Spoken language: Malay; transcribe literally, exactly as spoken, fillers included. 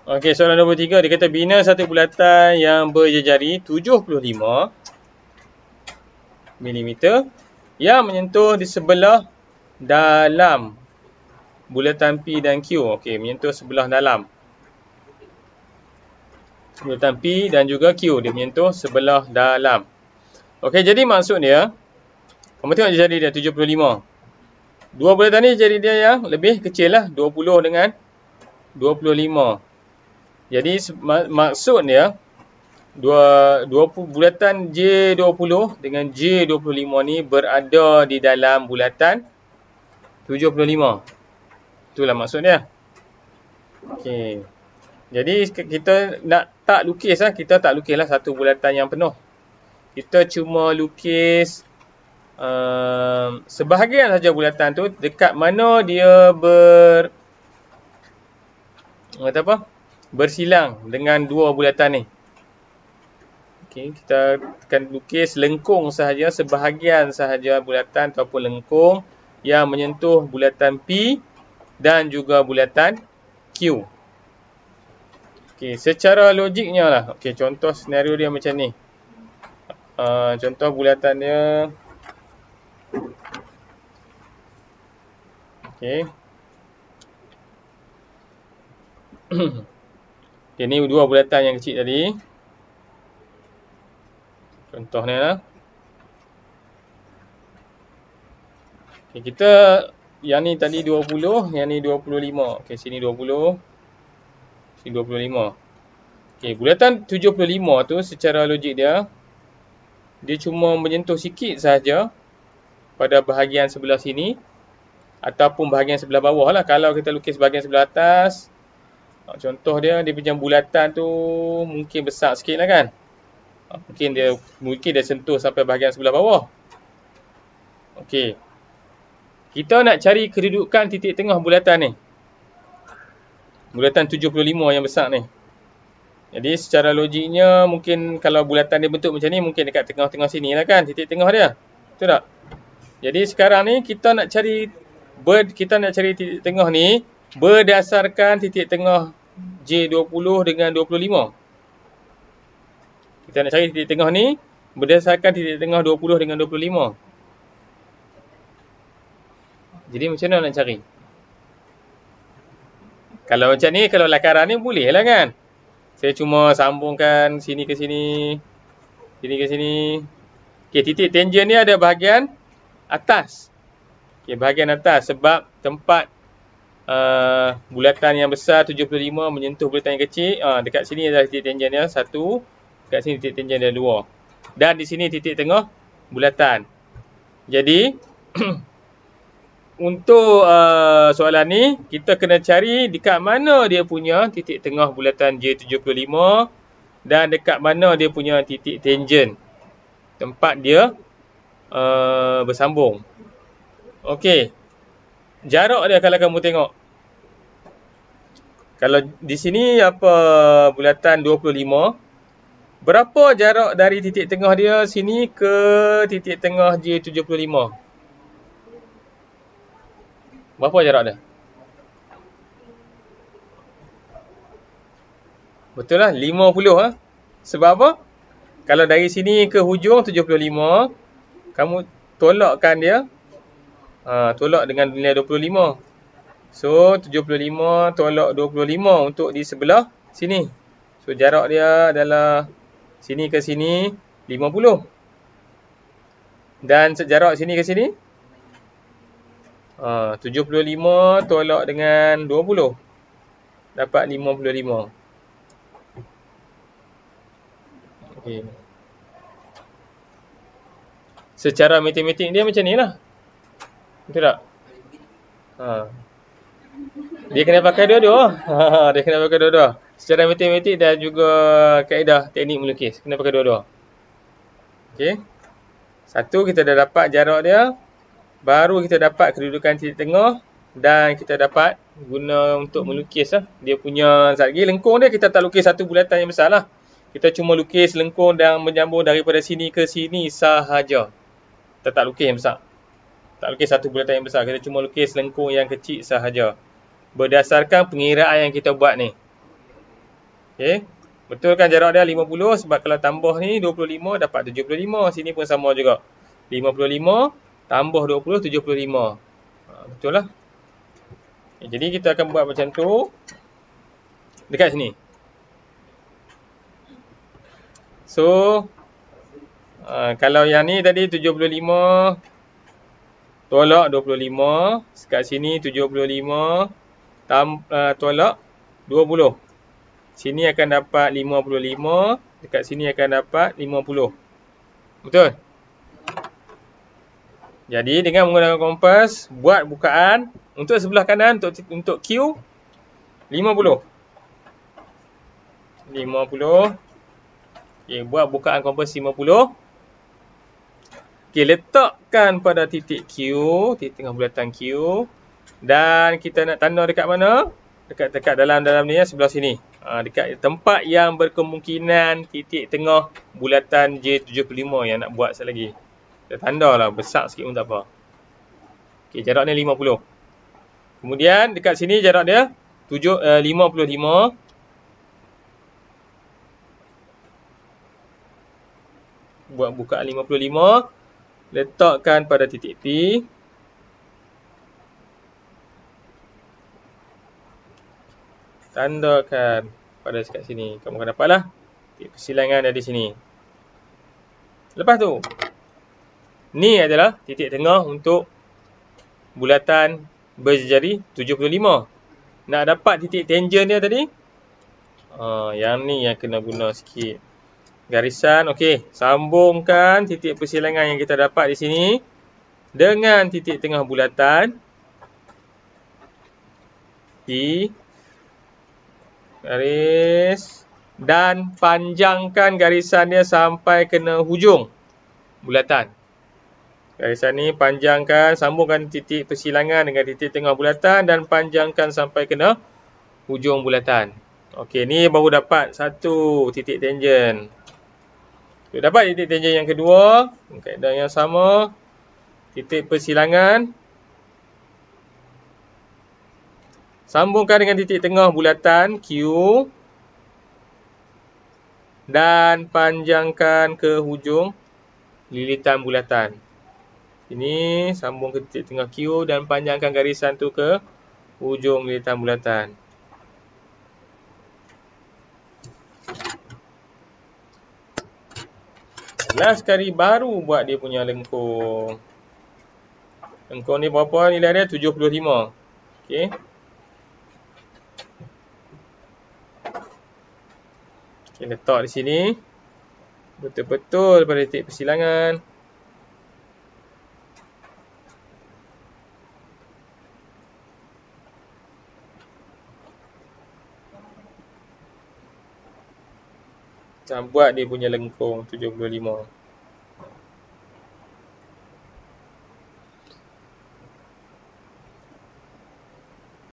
Okey, soalan nombor tiga. Dia kata bina satu bulatan yang berjejari tujuh puluh lima milimeter yang menyentuh di sebelah dalam bulatan P dan Q. Okey, menyentuh sebelah dalam bulatan P dan juga Q. Dia menyentuh sebelah dalam. Okey, jadi maksud dia, kamu tengok jejari dia tujuh puluh lima. Dua bulatan ni jejari dia yang lebih kecil lah, dua puluh dengan dua puluh lima. Jadi mak maksud dia dua, dua bulatan J dua puluh dengan J dua puluh lima ni berada di dalam bulatan tujuh puluh lima. Itulah maksud dia. Okey. Jadi kita nak tak lukis lah, kita tak lukislah satu bulatan yang penuh. Kita cuma lukis uh, sebahagian saja bulatan tu, dekat mana dia ber kata apa? bersilang dengan dua bulatan ni. Okey, kita akan lukis lengkung sahaja, sebahagian sahaja bulatan ataupun lengkung yang menyentuh bulatan P dan juga bulatan Q. Okey, secara logiknya lah. Okey, contoh senario dia macam ni. Uh, contoh bulatan dia. Okey. Okay, ni dua bulatan yang kecil tadi. Contohnya lah. Okay, kita yang ni tadi dua puluh, yang ni dua puluh lima. Okey, sini dua puluh. Sini dua puluh lima. Okey, bulatan tujuh puluh lima tu secara logik dia, dia cuma menyentuh sikit sahaja pada bahagian sebelah sini ataupun bahagian sebelah bawah lah. Kalau kita lukis bahagian sebelah atas, contoh dia, dia punya bulatan tu mungkin besar sikit lah kan. Mungkin dia mungkin dia sentuh sampai bahagian sebelah bawah. Okey. Kita nak cari kedudukan titik tengah bulatan ni. Bulatan tujuh puluh lima yang besar ni. Jadi secara logiknya mungkin kalau bulatan dia bentuk macam ni, mungkin dekat tengah-tengah sini lah kan, titik tengah dia. Betul tak? Jadi sekarang ni kita nak cari ber, kita nak cari titik tengah ni berdasarkan titik tengah J dua puluh dengan dua puluh lima. Kita nak cari titik tengah ni berdasarkan titik tengah dua puluh dengan dua puluh lima. Jadi macam mana nak cari? Kalau macam ni, kalau lakaran ni boleh lah kan. Saya cuma sambungkan sini ke sini, sini ke sini. Okey, titik tangent ni ada bahagian atas. Okey, bahagian atas sebab tempat uh, bulatan yang besar tujuh puluh lima menyentuh bulatan yang kecil. Uh, dekat sini adalah titik tangent dia satu. Dekat sini titik tangent dia dua. Dan di sini titik tengah bulatan. Jadi untuk uh, soalan ni, kita kena cari dekat mana dia punya titik tengah bulatan J tujuh puluh lima dan dekat mana dia punya titik tangent, tempat dia uh, bersambung. Okey, jarak dia kalau kamu tengok. Kalau di sini apa bulatan dua puluh lima, berapa jarak dari titik tengah dia sini ke titik tengah J tujuh puluh lima? Berapa jarak dia? Betul lah, lima puluh ha? Sebab apa? Kalau dari sini ke hujung tujuh puluh lima, kamu tolakkan dia. Ha, tolak dengan nilai dua puluh lima. So, tujuh puluh lima tolak dua puluh lima untuk di sebelah sini. So, jarak dia adalah sini ke sini lima puluh. Dan jarak sini ke sini Ha, tujuh puluh lima tolak dengan dua puluh. Dapat lima puluh lima. Okay. Secara matematik dia macam ni lah. Betul tak? Ha. Dia kena pakai dua-dua. Ha, dia kena pakai dua-dua. Secara matematik dan juga kaedah teknik melukis. Kena pakai dua-dua. Okay. Satu, kita dah dapat jarak dia. Baru kita dapat kedudukan titik tengah dan kita dapat guna untuk melukis lah. Dia punya lagi lengkung dia, kita tak lukis satu bulatan yang besar lah. Kita cuma lukis lengkung dan menyambung daripada sini ke sini sahaja. Kita tak lukis yang besar. Tak lukis satu bulatan yang besar. Kita cuma lukis lengkung yang kecil sahaja. Berdasarkan pengiraan yang kita buat ni. Okey. Betul kan jarak dia lima puluh, sebab kalau tambah ni dua puluh lima dapat tujuh puluh lima. Sini pun sama juga. lima puluh lima tambah dua puluh, tujuh puluh lima. Ha, betul lah. Okay, jadi kita akan buat macam tu dekat sini. So, uh, kalau yang ni tadi tujuh puluh lima tolak dua puluh lima, dekat sini tujuh puluh lima tam, uh, tolak dua puluh. Sini akan dapat lima puluh lima, dekat sini akan dapat lima puluh. Betul? Jadi dengan menggunakan kompas, buat bukaan untuk sebelah kanan untuk untuk Q lima puluh. lima puluh. Okey, buat bukaan kompas lima puluh. Okey, letakkan pada titik Q, titik tengah bulatan Q, dan kita nak tanda dekat mana? Dekat dekat dalam dalam ni ya, sebelah sini. Ha, dekat tempat yang berkemungkinan titik tengah bulatan J tujuh puluh lima yang nak buat sekali lagi. Kita tanda lah, besar sikit pun tak apa. Okey, jarak ni lima puluh. Kemudian dekat sini jarak dia tujuh, uh, lima puluh lima. Buat bukaan lima puluh lima. Letakkan pada titik P. Tandakan pada dekat sini. Kamu akan dapatlah titik persilangan ada di sini. Lepas tu, ni adalah titik tengah untuk bulatan berjari tujuh puluh lima. Nak dapat titik tangent dia tadi, ha, yang ni yang kena guna sikit garisan. Okey, sambungkan titik persilangan yang kita dapat di sini dengan titik tengah bulatan P. Garis dan panjangkan garisan dia sampai kena hujung bulatan. Garisan ni panjangkan, sambungkan titik persilangan dengan titik tengah bulatan dan panjangkan sampai kena hujung bulatan. Okey, ni baru dapat satu titik tangent. Kita dapat titik tangent yang kedua, kaedah yang sama, titik persilangan. Sambungkan dengan titik tengah bulatan Q dan panjangkan ke hujung lilitan bulatan. Ini sambung ke titik tengah Q dan panjangkan garisan tu ke hujung lilitan bulatan. Last kali baru buat dia punya lengkung. Lengkung ni berapa nilai dia? tujuh puluh lima. Okey. Okay, letak di sini. Betul-betul pada titik persilangan. Kita buat dia punya lengkung tujuh puluh lima.